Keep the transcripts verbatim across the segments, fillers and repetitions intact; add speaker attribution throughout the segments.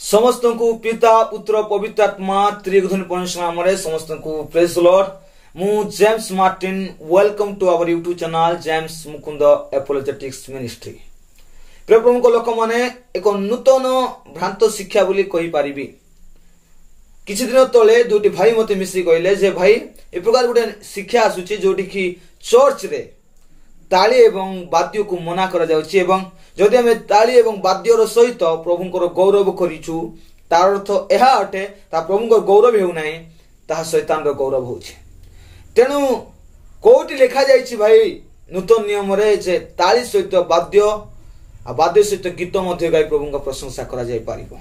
Speaker 1: समस्त को पिता पुत्र पवित्र आत्मा त्रिगुण परमेश्वर नाम रे समस्त को प्रेज द लॉर्ड। मु James Martin welcome to our YouTube channel James Mukund apologetics ministry. प्रिय प्रमुख लोक माने एक नूतन भ्रांत शिक्षा बोली कहि पारिबी। किछि दिन तले दुटी भाई मते मिसी कहले जे भाई ए प्रकार गुटे शिक्षा आसुची जोटी कि चर्च रे ताली एवं वाद्य को मना करा जाउची एवं जदि आमे ताली एवं वाद्यर सहित प्रभुंकर गौरव करिछु तार अर्थ एहा अटे ता प्रभुंकर गौरव हेउ नाही ता शैतान रो गौरव होछि। तेनु कोठी लिखा जाइछि भाई नूतन नियम रे जे ताली सहित वाद्य आ वाद्य सहित गीत मध्ये गाई प्रभुंकर प्रशंसा करा जाय पारिबो।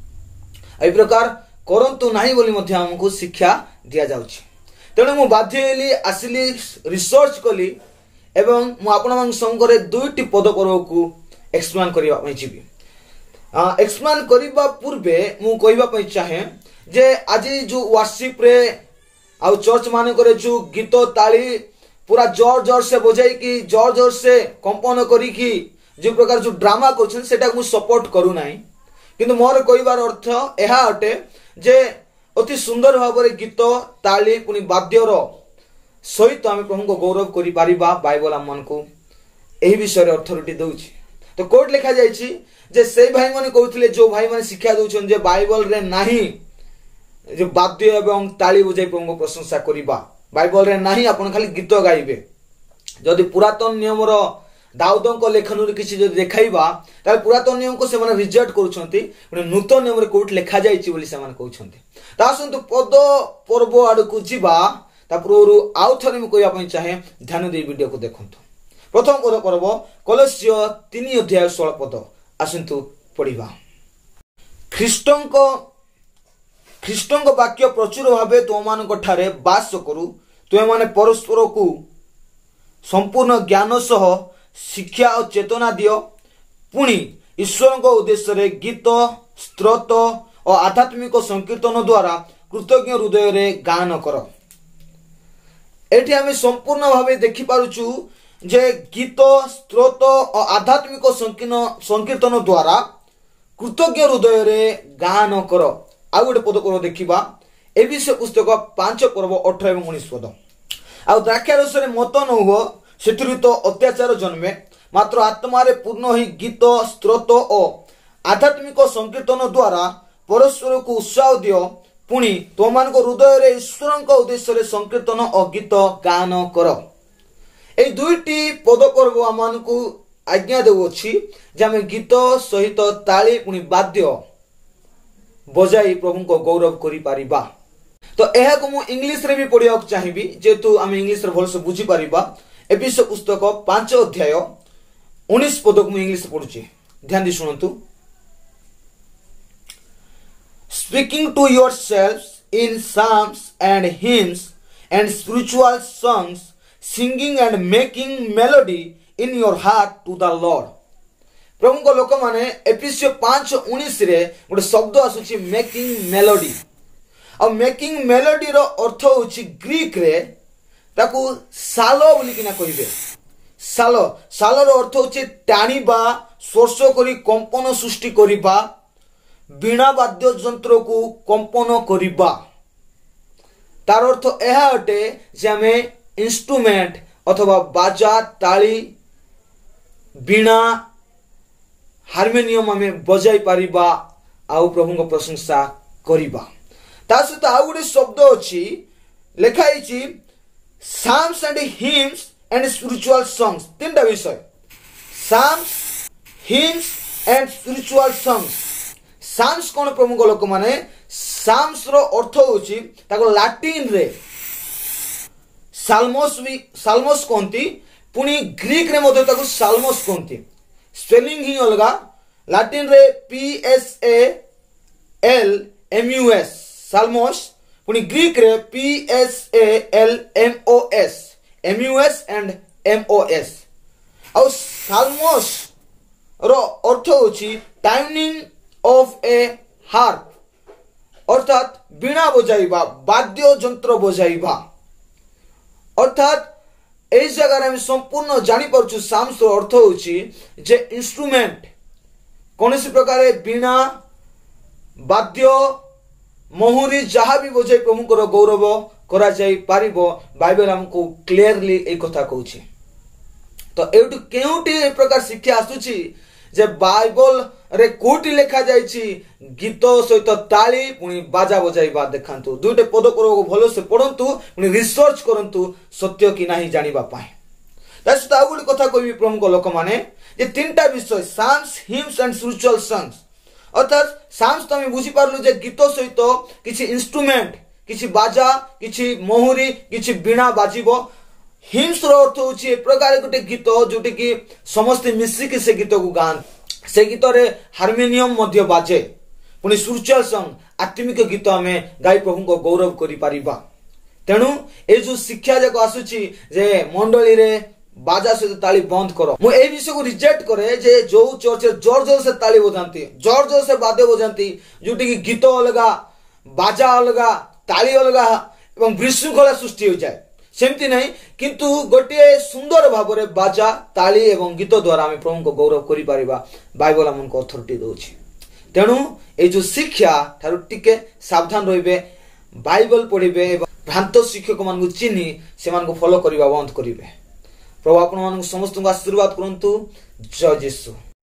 Speaker 1: एई प्रकार करंतु नाही बोली मध्ये हमकु शिक्षा दिया जाउछि। तेनु मु बाध्य हेली आसिली रिसर्च कली एवं मु आपन मान संगरे दुईटी पद पर्व को एक्सप्लेन करिवा पई जिबी। एक्सप्लेन करिबा पूर्वे मु कहिबा पई चाहे जे आज जो वर्शिप रे आ चर्च माने करे जो गीत ताली पूरा जोर जोर से बजाई कि जोर जोर से कंपन करी कि जो प्रकार जो ड्रामा करछन सेटा मु सपोर्ट करू नाही, किंतु मोर कहिबार अर्थ एहा अटे जे अति सुंदर भाबरे गीत ताली पुनी वाद्यर सहित आम प्रभु को गौरव करि पारिबा। बाइबल आम मन को एही विषय अथॉरिटी दउछि। तो कोड लिखा जाइछि जे से भाई माने कहउथिले जो भाई माने शिक्षा दउछन जे बाइबल रे नाही जे वाद्य एवं ताली बजाई प्रभु को प्रशंसा करिबा, बाइबल रे नाही आपण खाली गीत गाइबे। जदि पुरातन नियम रो दाऊदन को लेखन रे किछि जदि देखाइबा ताले पुरातन नियम को से माने रिजेक्ट करूछंती, पुनी नूतन नियम रे कोड लिखा जाइछि बोली से माने कहउछंती। ता सन्तु पद पर्व आडु को जिबा तापुरु आउ थरे मु कहिया पई चाहे ध्यान दे वीडियो को देखंतु। प्रथम पद पर्व कलस्य तीन अध्याय सोलह पद आसंतु पढ़िबा। ख्रीष्टंक ख्रीष्टंक वाक्य प्रचुर भावे तुममान ठारे वास करू, तुमे माने परस्पर को संपूर्ण ज्ञान सह शिक्षा और चेतना दियो, पुणी ईश्वर को उद्देश्य रे गीत स्तोत्र और आध्यात्मिक संकीर्तन द्वारा कृतज्ञ हृदय रे गान करो। एठी आमे संपूर्ण भावे देखि पारुछु जे गीत स्तोत्र और आध्यात्मिक संकीर्तन द्वारा कृतज्ञ हृदय रे गान करो। आउ गोटे पद पर्व देखिबा ए विषय पुस्तक पांच पर्व अठारह एवं उन्नीस पद। आ द्राक्षारस रे मत न हो सेतुरु तो अत्याचार जन्मे, मात्र आत्मा रे पूर्ण ही गीत स्तोत्र और आध्यात्मिक संकीर्तन द्वारा परस्पर को उत्साह दियो, पुणी तुमान को हृदय रे ईश्वर को उद्देश्य रे संकीर्तन और गीत गान करो। ए दुईटी पद पर्व आमान को आज्ञा देउछि जे हम गीत सहित ताली पुणी वाद्य बजाई प्रभु को गौरव करि पारिबा। तो एहा को मु इंग्लिश रे भी पढिया चाहिबी जेतु हम इंग्लिश रे भल से बुझी पारिबा। एपिसो पुस्तक पांच अध्याय उन्नीस पद को मु इंग्लिश पढुछि, ध्यान दि सुनंतु। Speaking to yourselves in psalms and hymns and spiritual songs, singing and making melody in your heart to the Lord। प्रभु को लोक माने एपिसो पांच उन्नीस रे गोटे शब्द आसुछि मेकिंग मेलोडी। और मेकिंग मेलोडी रो अर्थ होछि ग्रीक रे ताकू सालो बोली किना कहिबे। सालो सालो रो अर्थ होछि टाणीबा, स्पर्श करी कंपन सृष्टि करिबा, बीणा वाद्य यंत्र को कंपन करिबा। तार अर्थ एहा अटे जे आमे इंस्ट्रूमेंट अथवा बाजा, ताली, बीणा, हारमोनियम आमे बजाई पारिबा आउ प्रभु को प्रशंसा करिबा। ता सहित आउ गोटे शब्द अछि लेखा हिची psalms and hymns and spiritual songs. तीनटा विषय psalms, hymns and spiritual songs. Psalms कोन प्रमुख लोक माने साम्स रो अर्थ होछि ताको लैटिन रे साल्मोस भी साल्मोस कोंती, पुनी ग्रीक रे मधे ताको साल्मोस कोंती। स्पेलिंग ही अलगा, लैटिन रे P S A L M U S psalmos, पुनी ग्रीक रे P S A L M O S M U S and M O S. और साल्मोस रो अर्थ होछि टाइमिंग ऑफ ए हार्प, अर्थात बीणा बजाइबा, वाद्य यंत्र बजाइबा। अर्थात ए जगह हम संपूर्ण जानी परछु साम्स रो अर्थ होछि जे इंस्ट्रूमेंट कोनसी प्रकार बीणा बाद्य महुरी जहाँ भी बजाई प्रभुंकर गौरव करा जाई पारिबो बाइबल हमको क्लियरली एक कथा कहूची। तो एटू केउटी ए प्रकार शिक्षा आसुची जे बाइबल रे कोटी लेखा जाइछि गीत सहित ताली पुनी बाजा बजाइबा देखांतु दुइटे पद को भलो से पढ़ंतु पुनी रिसर्च करंतु सत्य कि नाही जानिबा पाए। तास ता गुडी कथा कहबी प्रमुख लोक माने जे तीनटा विषय psalms hymns and spiritual songs अर्थात साम्स तो हम बुझी पारलु जे गीत सहित किछि इंस्ट्रूमेंट किछि बाजा किछि मोहुरी किछि बीणा बाजिबो। हिम्स रो अर्थ होछि ए प्रकार गोटे गीत जोटे कि समस्त मिसिक से गीत को गान से गीत रे हारमोनियम मध्य बाजे पुनी स्पिरिचुअल सॉन्ग आत्मिक गीत हमें गाई प्रभु को गौरव करि पारिबा। तेणु ए जो शिक्षा जाको आसुची जे मंडली रे बाजा से ताली बंद करो मु ए विषय को रिजेक्ट करे जे जो चर्च जोर जोर से ताली बजाती जोर जोर से बादे बजाती जोटी कि गीत अलगा बाजा अलगा ताली अलगा एवं विशृंखला सृष्टि हो जाए सेमती नहीं किंतु गोटे सुंदर भाव में बाजा ताली एवं गीत द्वारा आम प्रभु को गौरव करि पारिबा बाइबल हमको अथॉरिटी दउछि। तेणु ए जो शिक्षा थारु टिके सावधान रहिबे बाइबल पढ़िबे एवं भ्रांत शिक्षक मान चिन्ही से फॉलो करबा बंद करिवे। प्रभु आपण मान समस्त आशीर्वाद करंतु। जय यीशु।